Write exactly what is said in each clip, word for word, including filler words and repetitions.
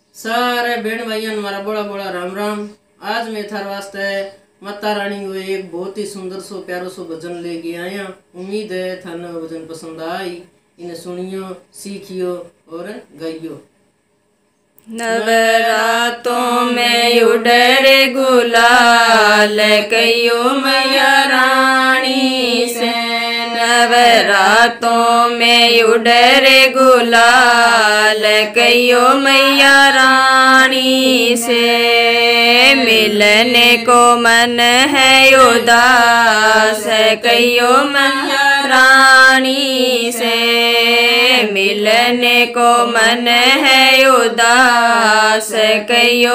सारे बहन भाइयों हमारा बड़ा बड़ा राम राम। आज मैं थार वास्ते माता रानी को एक बहुत ही सुंदर सो प्यारो सो भजन लेके आया। उम्मीद है थाने भजन पसंद आई। इन्हें सुनियो, सीखियो और गाइयो। नवरातों में उड़े गुलाल कहियो मैया रानी से। नवरातों में उड़े गुलाल कहियो मैया रानी से। मिलने को मन है उदास कहियो मैया रानी से। मिलने को मन है उदास कहियो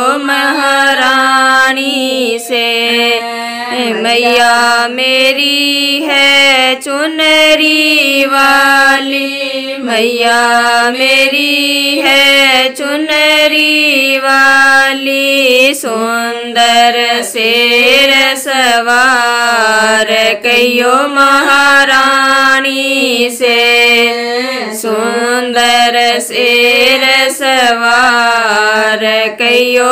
महारानी से। मैया मेरी है चुनरी वाली, मैया मेरी है चुनरी वाली। सुंदर शेर सवार कहियो महारानी से। सुंदर शेर सवार कहियो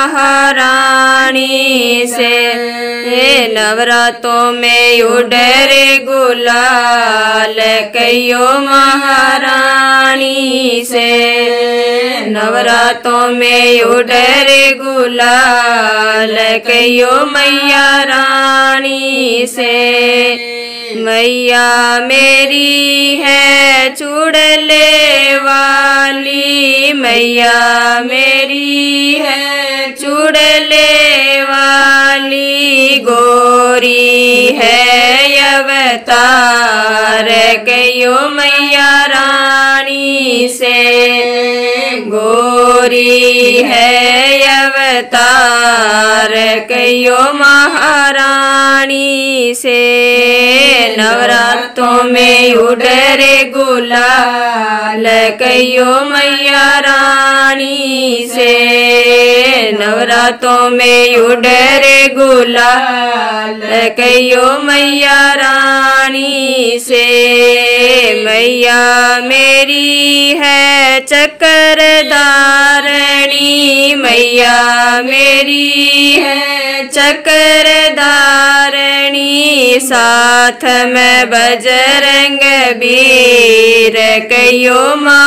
महारानी से। नवरातों में उड़े गुलाल कहियो महारानी से। नवरातों में उड़े गुलाल कहियो मैया रानी से। मैया मेरी है चुड़ले वाली, मैया मेरी है चुड़ले वाली। गोरी है अवतार कहियो मैया रानी से। गोरी है अवतार कहियो महारानी से। नवरातों में उड़े गुलाल कहियो मैया रानी से। नवरातों में उड़े गुलाल कहियो मैया रानी से। मैया मेरी है चक्रधारणी, मैया मेरी है चक्रधारणी। साथ में बजरंग वीर कहियो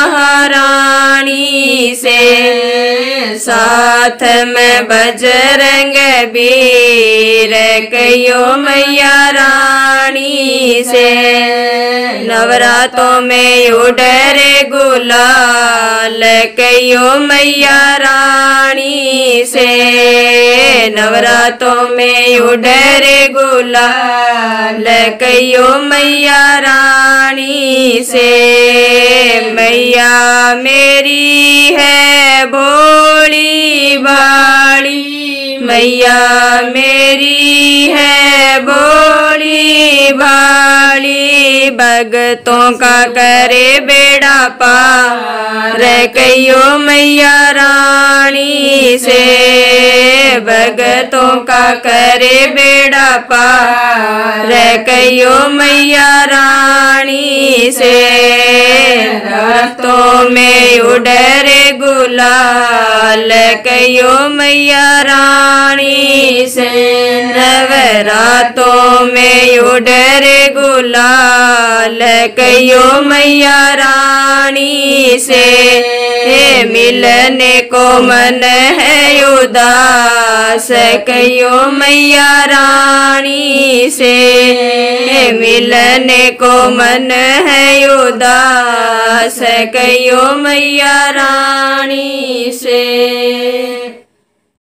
महारानी से। साथ में बजरंग वीर कहियो मैया रानी से। नवरातों में उड़े गुलाल कहियो मैया रानी से। नवरातों में उड़े गुलाल कहियो मैया रानी से। मैया मेरी है भोली भाली, मैया मेरी है भोली भाली। भगतों का करे बेड़ा पार कहियो मैया रानी से। भगतों का करे बेड़ा पार कहियो मैया रानी से। रातों में उड़े गुलाल कहियो मैया रानी से। नवरातों में उड़े गुलाल कहियो मैया रानी से। मिलने को मन है उदास कहियो मैया रानी से। मिलने को मन है उदास कहियो मैया रानी से।